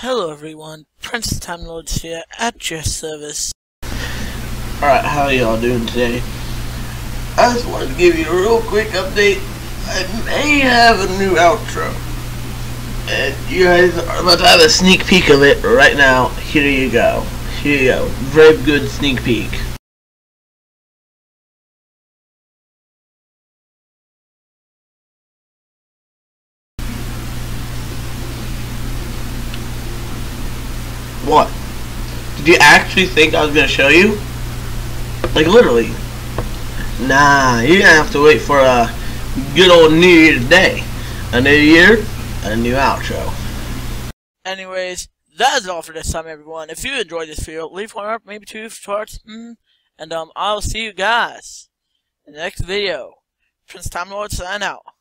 Hello everyone, Prince Time Lords here at your service. Alright, how y'all doing today? I just wanted to give you a real quick update. I may have a new outro. And you guys are about to have a sneak peek of it right now. Here you go. Here you go. Very good sneak peek. What? Did you actually think I was gonna show you? Like literally. Nah, you're gonna have to wait for a good old New Year's Day. A new year, a new outro. Anyways, that is all for this time everyone. If you enjoyed this video, leave one up, maybe two shorts, and I'll see you guys in the next video. Prince Time Lord sign out.